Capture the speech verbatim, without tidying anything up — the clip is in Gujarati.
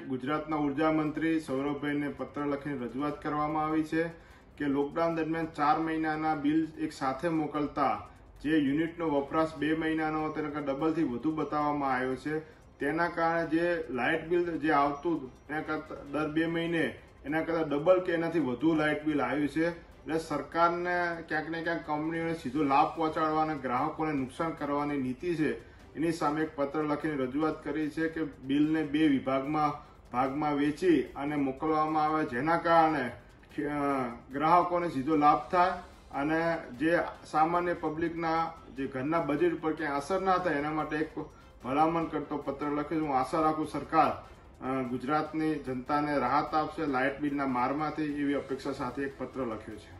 ગુજરાતના ઉર્જા મંત્રી સૌરભભાઈને પત્ર લખીને રજૂઆત કરવામાં આવી છે કે લોકડાઉન દરમિયાન ચાર મહિનાના બિલ એક સાથે મોકલતા જે યુનિટનો વપરાશ બે મહિનાનો તેના કરતાં ડબલથી વધુ બતાવવામાં આવ્યો છે, તેના કારણે જે લાઇટ બિલ જે આવતું એના કરતાં દર બે મહિને એના કરતાં ડબલ કે એનાથી વધુ લાઇટ બિલ આવ્યું છે. એટલે સરકારને ક્યાંક ને ક્યાંક કંપનીઓને સીધો લાભ પહોંચાડવાના, ગ્રાહકોને નુકસાન કરવાની નીતિ છે, એની સામે એક પત્ર લખીને રજૂઆત કરી છે કે બિલને બે વિભાગમાં ભાગમાં વેચી અને મોકલવામાં આવે, જેના કારણે ગ્રાહકોને સીધો લાભ થાય અને જે સામાન્ય પબ્લિકના જે ઘરના બજેટ પર ક્યાંય અસર ના થાય એના માટે એક ભલામણ કરતો પત્ર લખ્યો. હું આશા રાખું સરકાર ગુજરાતની જનતાને રાહત આપશે લાઇટ બિલના મારમાંથી, એવી અપેક્ષા સાથે એક પત્ર લખ્યો છે.